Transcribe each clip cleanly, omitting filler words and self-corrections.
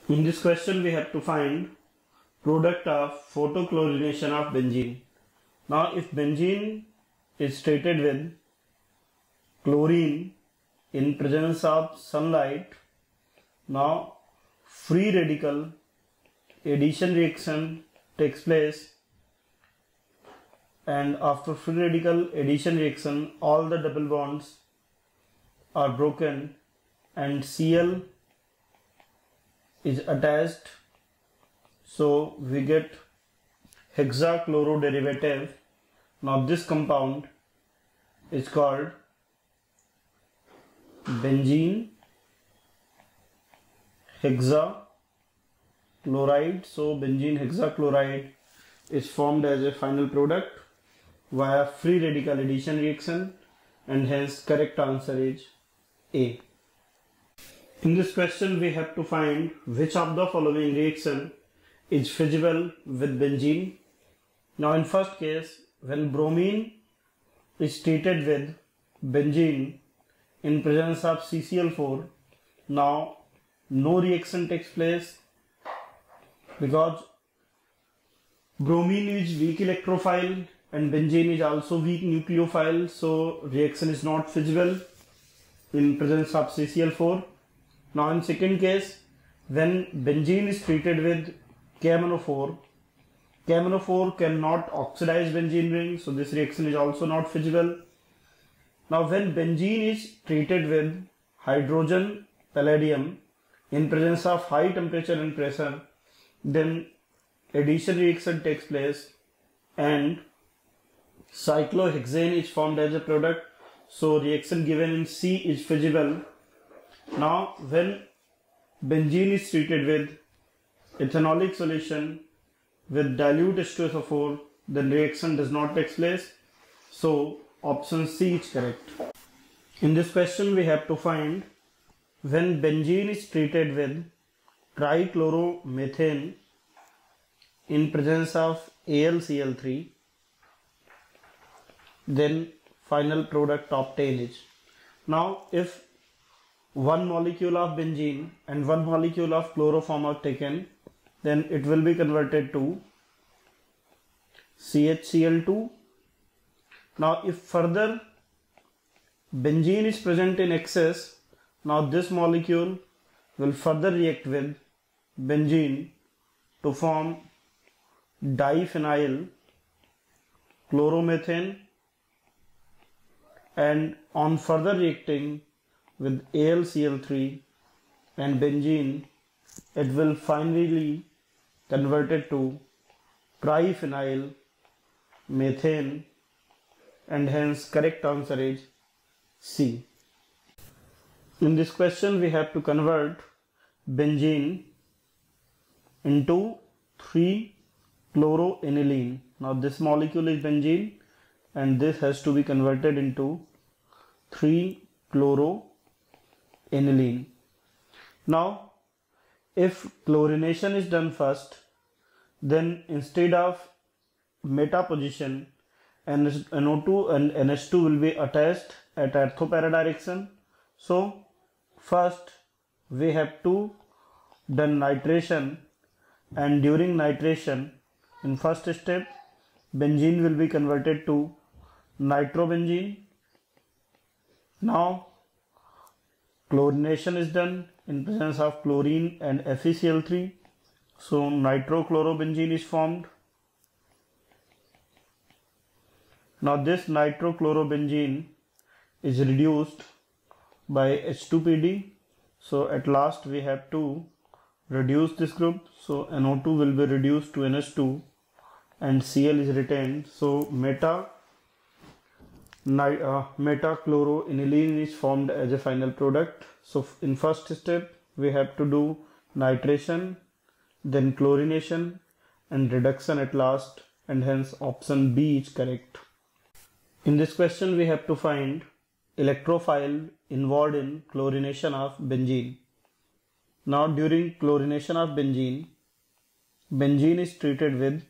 In this question we have to find product of photochlorination of benzene. Now if benzene is treated with chlorine in presence of sunlight, now free radical addition reaction takes place, and after free radical addition reaction all the double bonds are broken and Cl is attached, so we get hexachloro-derivative. Now this compound is called benzene hexachloride. So benzene hexachloride is formed as a final product via free radical addition reaction, and hence correct answer is A. In this question we have to find which of the following reaction is feasible with benzene. Now in first case, when bromine is treated with benzene in presence of CCl4, now no reaction takes place because bromine is weak electrophile and benzene is also weak nucleophile, so reaction is not feasible in presence of CCl4. Now in second case, when benzene is treated with KMnO4, KMnO4 cannot oxidize benzene ring, so this reaction is also not feasible. Now when benzene is treated with hydrogen palladium in presence of high temperature and pressure, then addition reaction takes place and cyclohexane is formed as a product, so reaction given in C is feasible. Now when benzene is treated with ethanolic solution with dilute H2SO4, then reaction does not take place, so option C is correct. In this question we have to find when benzene is treated with trichloromethane in presence of AlCl3, then final product obtained is. Now if one molecule of benzene and one molecule of chloroform are taken, then it will be converted to CHCl2. Now if further benzene is present in excess, now this molecule will further react with benzene to form diphenyl chloromethane, and on further reacting with AlCl3 and benzene, it will finally converted to triphenyl methane, and hence correct answer is C. In this question we have to convert benzene into 3-chloroaniline. Now this molecule is benzene and this has to be converted into 3-chloroaniline. Now if chlorination is done first, then instead of meta position, NO2 and NH2 will be attached at ortho-para direction. So first we have to done nitration, and during nitration in first step benzene will be converted to nitrobenzene. Now chlorination is done in presence of chlorine and FeCl3, so nitrochlorobenzene is formed. Now this nitrochlorobenzene is reduced by H2PD, so at last we have to reduce this group, so NO2 will be reduced to NH2 and Cl is retained, so metachloroaniline is formed as a final product. So in first step we have to do nitration, then chlorination and reduction at last, and hence option B is correct. In this question we have to find electrophile involved in chlorination of benzene. Now during chlorination of benzene, benzene is treated with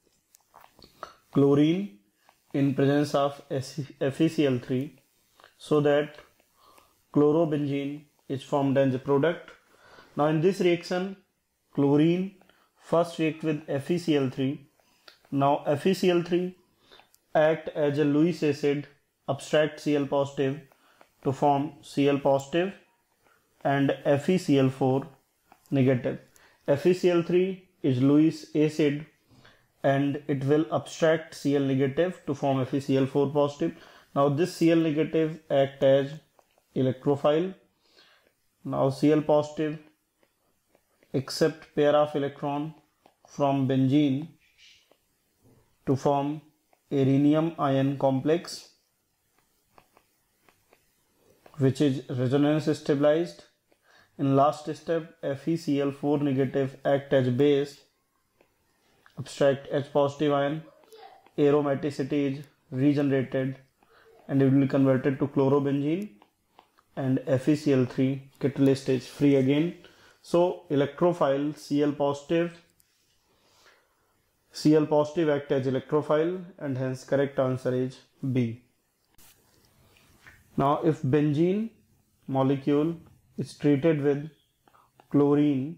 chlorine in presence of FeCl3, so that chlorobenzene is formed as a product. Now in this reaction chlorine first react with FeCl3. Now FeCl3 act as a Lewis acid, abstract Cl positive to form Cl positive and FeCl4 negative. FeCl3 is Lewis acid and it will abstract Cl negative to form FeCl4 positive. Now this Cl negative act as electrophile. Now Cl positive accept pair of electron from benzene to form rhenium ion complex, which is resonance stabilized. In last step, FeCl4 negative act as base, abstract H positive ion, aromaticity is regenerated and it will be converted to chlorobenzene, and FeCl3 catalyst is free again. So electrophile Cl positive act as electrophile, and hence correct answer is B. Now if benzene molecule is treated with chlorine,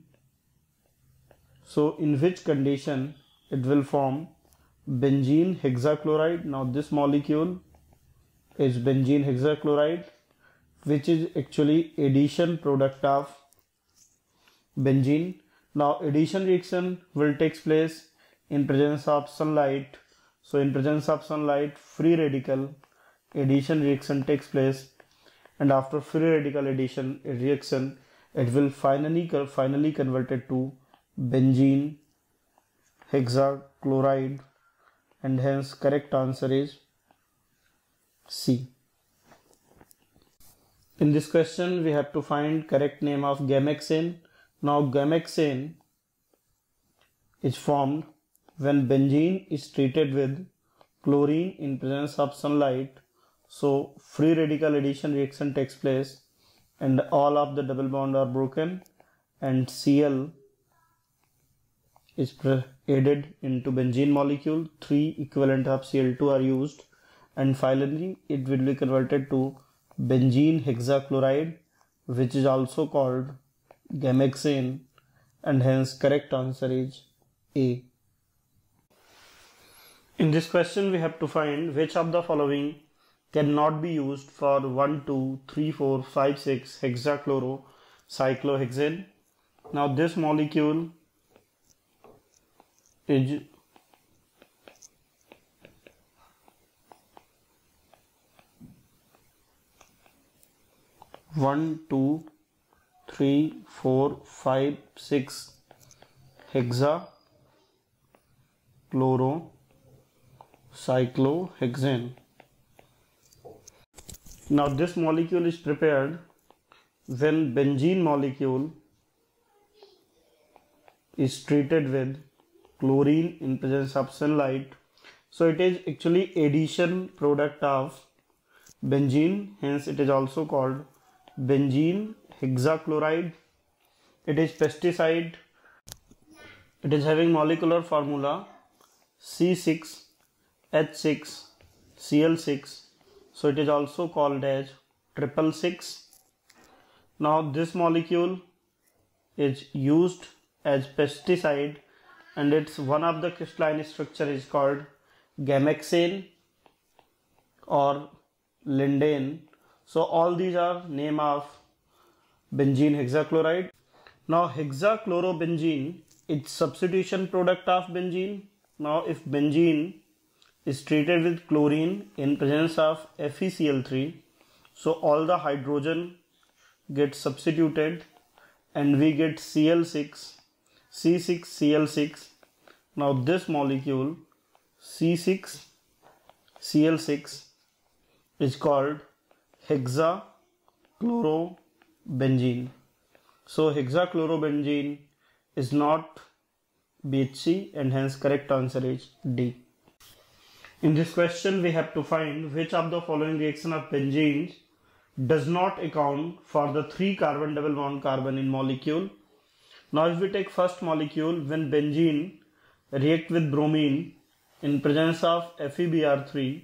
so in which condition it will form benzene hexachloride. Now this molecule is benzene hexachloride, which is actually addition product of benzene. Now addition reaction will take place in presence of sunlight. So in presence of sunlight, free radical addition reaction takes place, and after free radical addition reaction, it will finally converted to benzene hexachloride, and hence correct answer is C. In this question, we have to find correct name of gamexane. Now gamexane is formed when benzene is treated with chlorine in presence of sunlight. So free radical addition reaction takes place and all of the double bond are broken and Cl is added into benzene molecule. 3 equivalent of Cl2 are used, and finally it will be converted to benzene hexachloride, which is also called gamexane, and hence correct answer is A. In this question, we have to find which of the following cannot be used for 1, 2, 3, 4, 5, 6 hexachlorocyclohexane. Now this molecule is one, 2, 3, 4, 5, 6 hexachlorocyclohexane. Now this molecule is prepared when benzene molecule is treated with chlorine in presence of sunlight. So it is actually addition product of benzene, hence it is also called benzene hexachloride. It is pesticide. It is having molecular formula C6H6Cl6. So it is also called as 666. Now this molecule is used as pesticide and its one of the crystalline structure is called gamexane or lindane. So all these are name of benzene hexachloride. Now hexachlorobenzene is substitution product of benzene. Now if benzene is treated with chlorine in presence of FeCl3, so all the hydrogen gets substituted and we get Cl6, C6Cl6. Now this molecule C6Cl6 is called hexachlorobenzene. So hexachlorobenzene is not BHC, and hence correct answer is D. In this question, we have to find which of the following reaction of benzenes does not account for the 3 carbon double bond carbon in molecule. Now if we take first molecule, when benzene react with bromine in presence of FeBr3,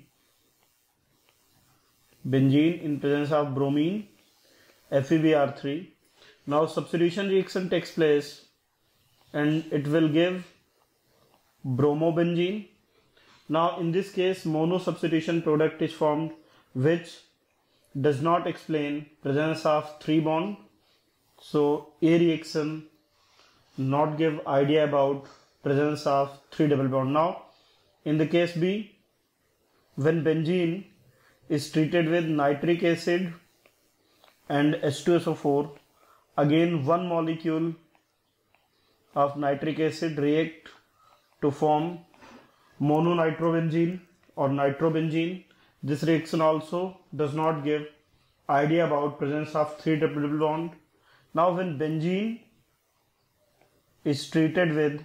benzene in presence of bromine, FeBr3. Now substitution reaction takes place and it will give bromobenzene. Now in this case mono substitution product is formed which does not explain presence of 3 bond. So A reaction not give idea about presence of 3 double bond. Now in the case B, when benzene is treated with nitric acid and H2SO4, again one molecule of nitric acid react to form mononitrobenzene or nitrobenzene. This reaction also does not give idea about presence of 3 double bond. Now when benzene is treated with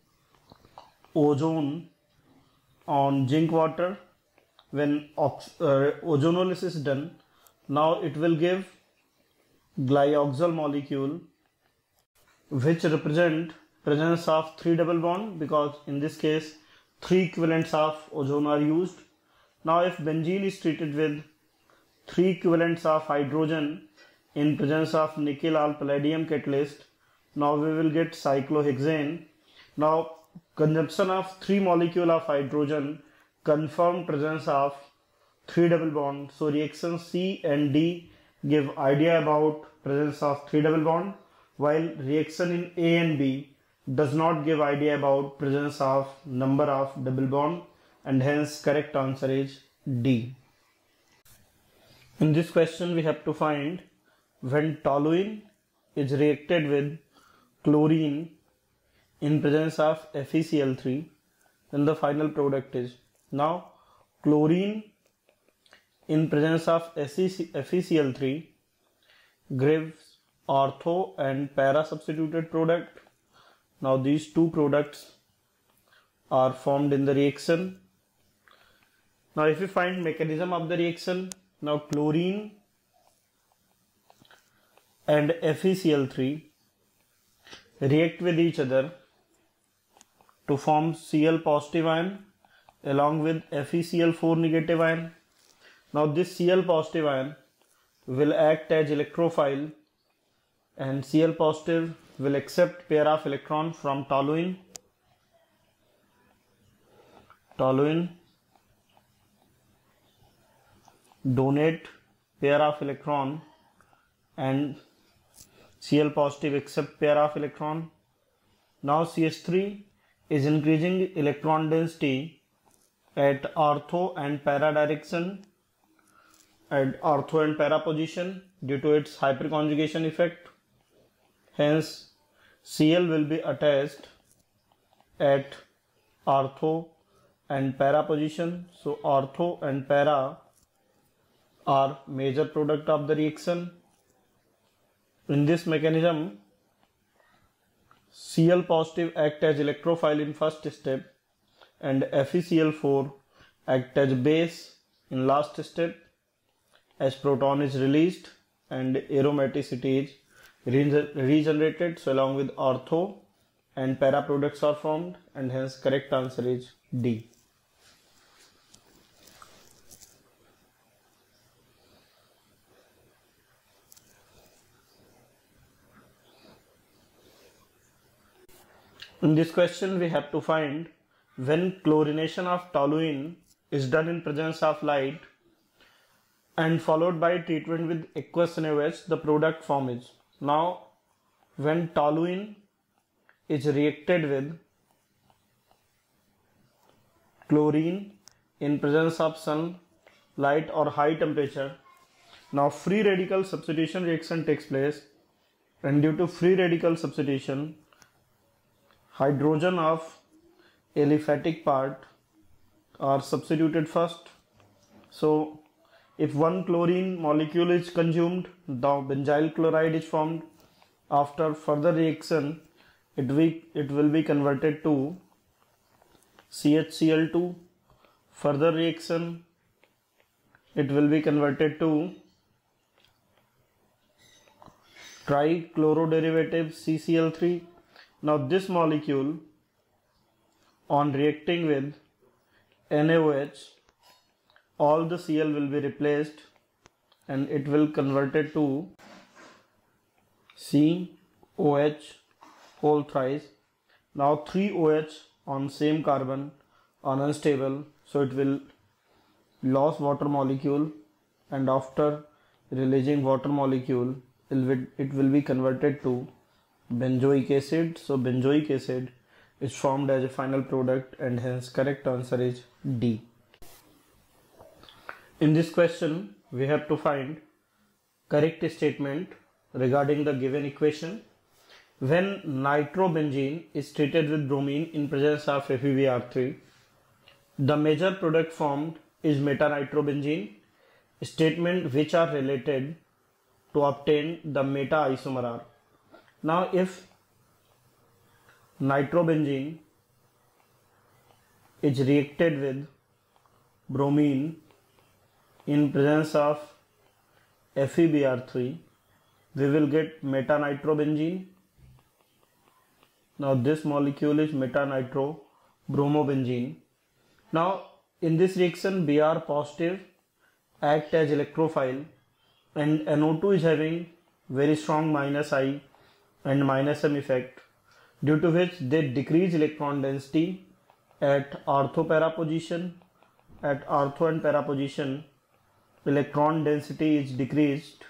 ozone on zinc water, when ozonolysis is done, now it will give glyoxal molecule which represent presence of 3 double bond, because in this case 3 equivalents of ozone are used. Now if benzene is treated with 3 equivalents of hydrogen in presence of nickel or palladium catalyst, now we will get cyclohexane. Now consumption of 3 molecule of hydrogen confirm presence of 3 double bond. So reaction C and D give idea about presence of 3 double bond, while reaction in A and B does not give idea about presence of number of double bond, and hence correct answer is D. In this question we have to find when toluene is reacted with chlorine in presence of FeCl3, then the final product is. Now chlorine in presence of FeCl3 gives ortho and para substituted product. Now these two products are formed in the reaction. Now if we find mechanism of the reaction, now chlorine and FeCl3 react with each other to form Cl positive ion along with FeCl4 negative ion. Now this Cl positive ion will act as electrophile, and Cl positive will accept pair of electron from toluene. Toluene donate pair of electron and Cl positive accept pair of electron. Now CH3 is increasing electron density at ortho and para direction, at ortho and para position due to its hyperconjugation effect. Hence Cl will be attached at ortho and para position. So ortho and para are major product of the reaction. In this mechanism, Cl positive act as electrophile in first step and FeCl4 act as base in last step, as proton is released and aromaticity is regenerated. So along with ortho and para products are formed, and hence correct answer is D. In this question we have to find when chlorination of toluene is done in presence of light and followed by treatment with aqueous NaOH, the product form is. Now when toluene is reacted with chlorine in presence of sunlight or high temperature, now free radical substitution reaction takes place, and due to free radical substitution, hydrogen of aliphatic part are substituted first. So if one chlorine molecule is consumed, the benzyl chloride is formed. After further reaction, it will be converted to CHCl2. Further reaction, it will be converted to trichloro-derivative CCl3. Now this molecule on reacting with NaOH, all the Cl will be replaced and it will converted to COH whole thrice. Now 3 OH on same carbon are unstable, so it will lose water molecule, and after releasing water molecule it will be converted to benzoic acid. So benzoic acid is formed as a final product, and hence correct answer is D. In this question we have to find correct statement regarding the given equation. When nitrobenzene is treated with bromine in presence of FeBr3, the major product formed is meta-nitrobenzene, statement which are related to obtain the meta isomer are. Now if nitrobenzene is reacted with bromine in presence of FeBr3, we will get meta-nitrobenzene. Now this molecule is meta-nitrobromobenzene. Now in this reaction Br positive act as electrophile, and NO2 is having very strong -I and -M effect, due to which they decrease electron density at ortho para position. At ortho and para position electron density is decreased,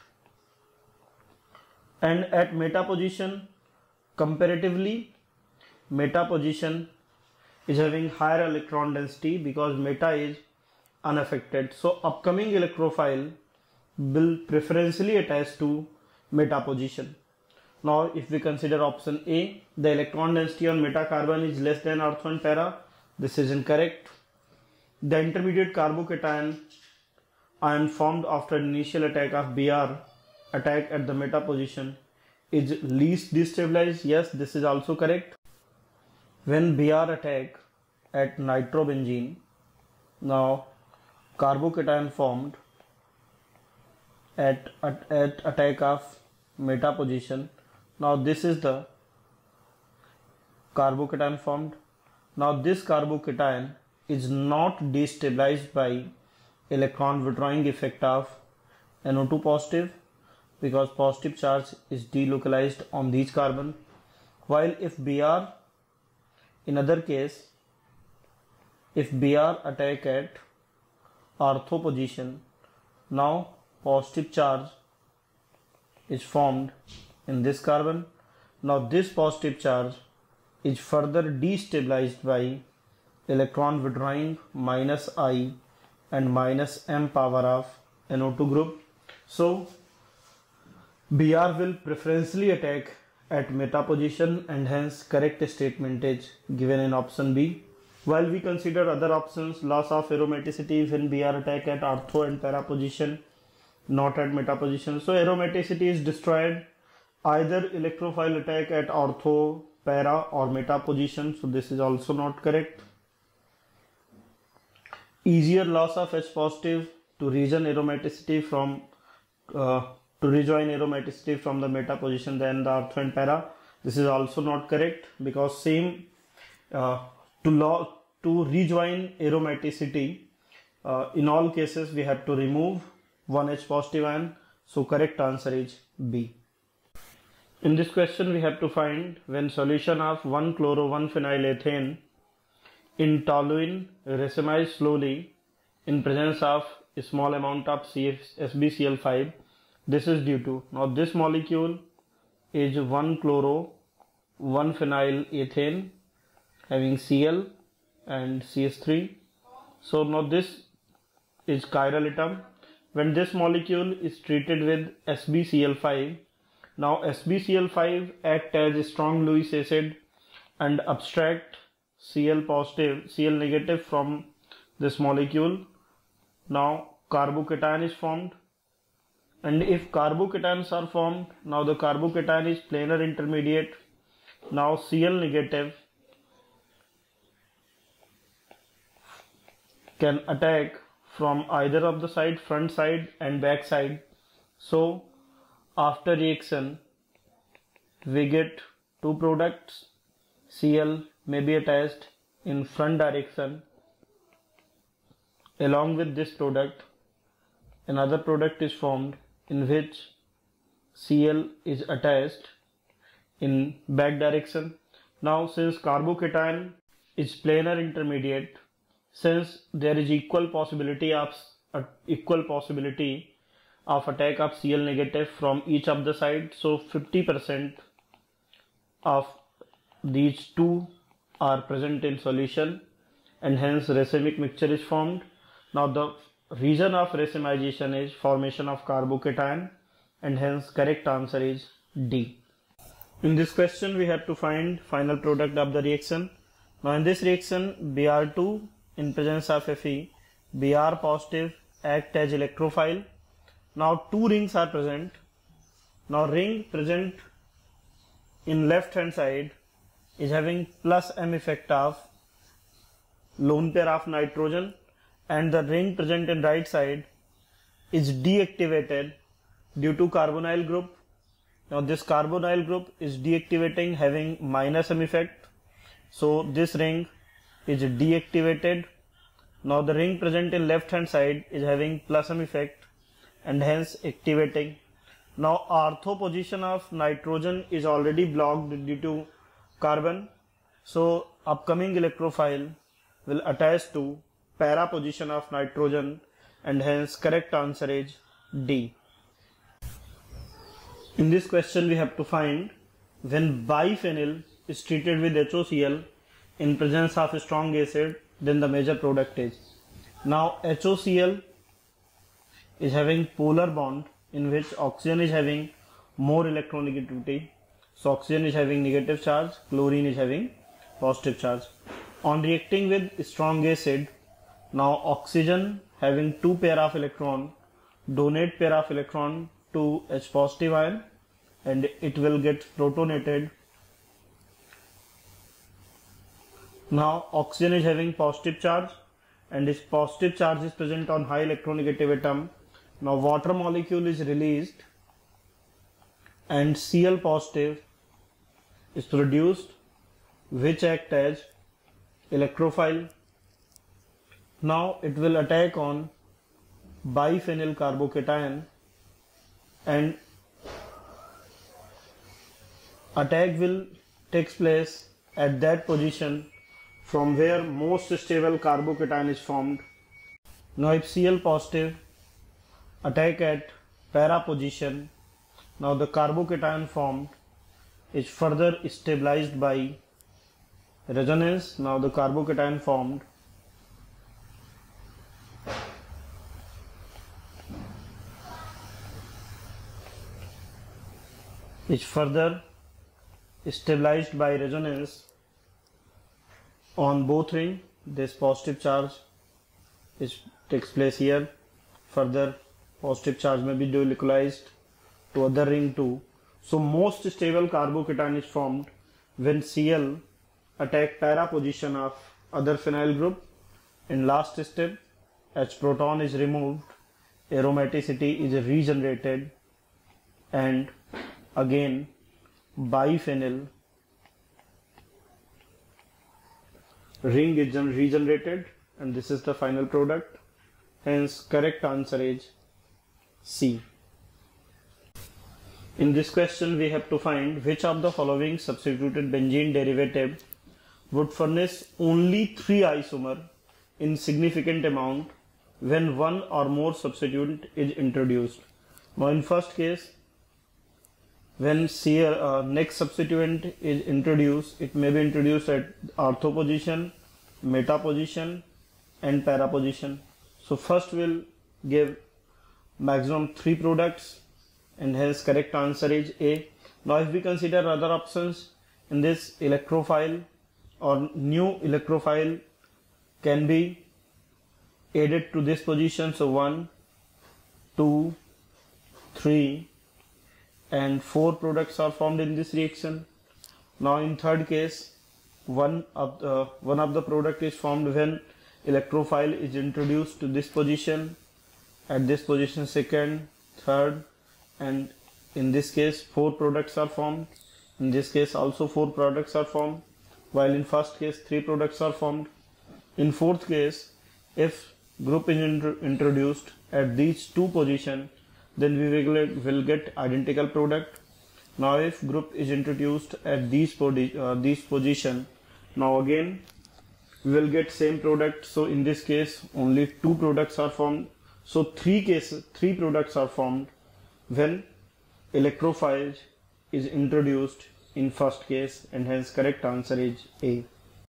and at meta position comparatively meta position is having higher electron density because meta is unaffected. So upcoming electrophile will preferentially attach to meta position. Now if we consider option A, the electron density on meta carbon is less than ortho and para, this is incorrect. The intermediate carbocation ion formed after initial attack of Br attack at the meta position is least destabilized, yes, this is also correct. When Br attack at nitrobenzene, now carbocation formed at attack of meta position. Now this is the carbocation formed. Now this carbocation is not destabilized by electron withdrawing effect of NO2 positive, because positive charge is delocalized on these carbon, while if Br, in other case, if Br attack at ortho position, now positive charge is formed in this carbon. Now this positive charge is further destabilized by electron withdrawing -I and -M power of NO2 group. So Br will preferentially attack at meta position, and hence correct statement is given in option B. While we consider other options, loss of aromaticity when Br attack at ortho and para position, not at meta position. So aromaticity is destroyed either electrophile attack at ortho, para or meta position. So this is also not correct. Easier loss of H positive to rejoin aromaticity from the meta position than the ortho and para. This is also not correct, because same to rejoin aromaticity in all cases we have to remove one H positive ion. So correct answer is B. In this question we have to find when solution of 1-chloro-1-phenyl-ethane in toluene racemize slowly in presence of a small amount of SbCl5. This is due to, now this molecule is 1-chloro-1-phenyl-ethane having Cl and CH3. So now this is chiral atom. When this molecule is treated with SbCl5, now SbCl5 act as a strong Lewis acid and abstract Cl positive, Cl negative from this molecule. Now carbocation is formed, and if carbocations are formed, now the carbocation is planar intermediate. Now Cl negative can attack from either of the side, front side and back side. So after reaction we get two products. Cl may be attached in front direction. Along with this product, another product is formed in which Cl is attached in back direction. Now since carbocation is planar intermediate, since there is equal possibility of attack of Cl negative from each of the side, so 50% of these two are present in solution and hence racemic mixture is formed. Now the reason of racemization is formation of carbocation and hence correct answer is D. In this question we have to find final product of the reaction. Now in this reaction Br2 in presence of Fe, Br positive act as electrophile. Now two rings are present. Now ring present in left hand side is having plus M effect of lone pair of nitrogen, and the ring present in right side is deactivated due to carbonyl group. Now this carbonyl group is deactivating having minus M effect, so this ring is deactivated. Now the ring present in left hand side is having plus M effect and hence activating. Now ortho position of nitrogen is already blocked due to carbon, so upcoming electrophile will attach to para position of nitrogen and hence correct answer is D. In this question we have to find when biphenyl is treated with HOCl in presence of a strong acid, then the major product is. Now HOCl is having polar bond in which oxygen is having more electronegativity. So oxygen is having negative charge, chlorine is having positive charge. On reacting with strong acid, now oxygen having two pair of electron donate pair of electron to H positive ion and it will get protonated. Now oxygen is having positive charge and this positive charge is present on high electronegative atom. Now water molecule is released and Cl positive is produced which act as electrophile. Now it will attack on biphenyl carbocation and attack will takes place at that position from where most stable carbocation is formed. Now if Cl positive attack at para position, now the carbocation formed is further stabilized by resonance. Now the carbocation formed is further stabilized by resonance on both ring. This positive charge takes place here. Further positive charge may be delocalized to other ring too. So most stable carbocation is formed when Cl attack para position of other phenyl group. In last step, H proton is removed, aromaticity is regenerated, and again biphenyl ring is regenerated, and this is the final product. Hence correct answer is C. In this question we have to find which of the following substituted benzene derivative would furnish only 3 isomer in significant amount when one or more substituent is introduced. Now in first case, when next substituent is introduced, it may be introduced at ortho position, meta position and para position. So first we'll give maximum 3 products and hence correct answer is A. Now if we consider other options, in this electrophile or new electrophile can be added to this position. So 1, 2, 3 and 4 products are formed in this reaction. Now in third case, one of the product is formed when electrophile is introduced to this position, at this position second, third, and in this case 4 products are formed. In this case also 4 products are formed, while in first case 3 products are formed. In fourth case, if group is introduced at these 2 positions, then we will get identical product. Now if group is introduced at these position, now again we will get same product. So in this case only two products are formed. So three products are formed when electrophile is introduced in first case, and hence correct answer is A.